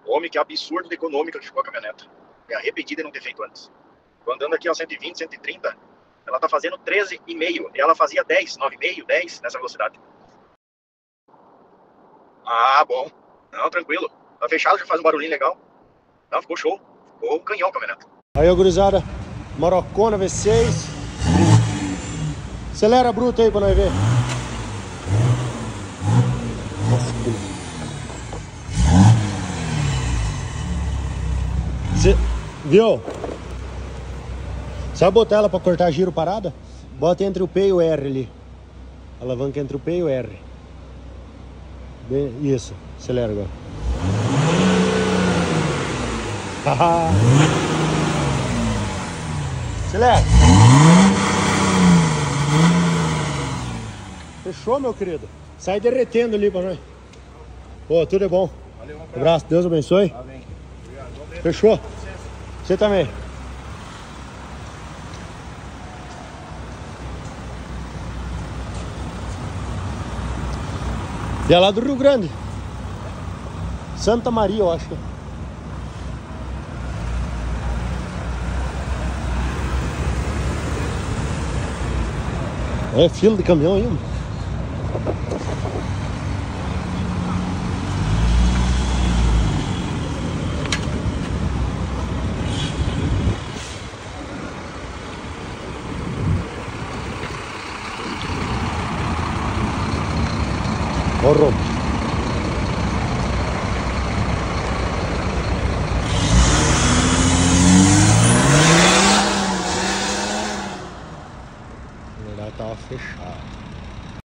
Homem, que absurdo de econômica que ficou a caminhonete. É arrependida de não ter feito antes. Tô andando aqui, ó, 120, 130. Ela tá fazendo 13,5. Ela fazia 10, 9,5, 10 nessa velocidade. Ah, bom. Não, tranquilo. Tá fechado, já faz um barulhinho legal. Não, ficou show. Ficou um canhão a caminhonete. Aí, ó, gurizada. Marocona V6. Acelera bruto aí pra nós ver. Cê, viu? Sabe botar ela pra cortar giro parada? Bota entre o P e o R ali. Alavanca entre o P e o R. Bem, isso. Acelera agora. Acelera. Fechou, meu querido? Sai derretendo ali pra nós. Pô, tudo é bom. Valeu, Um abraço, Deus abençoe. Amém. Obrigado. Fechou? Você também. E é lá do Rio Grande. Santa Maria, eu acho. É fila de caminhão ainda. Horror.